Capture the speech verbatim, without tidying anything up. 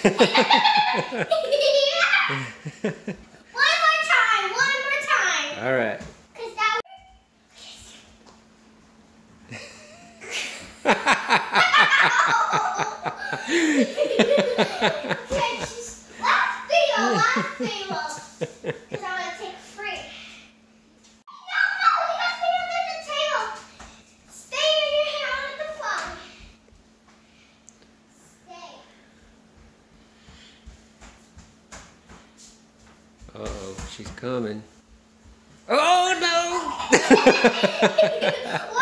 One more time, one more time. All right. Cause that Okay, just last video, last video. Cause I'm gonna take free. No, no, you gotta stay under the table. Stay in your hand on the phone. Stay. Uh-oh, she's coming. Oh, no!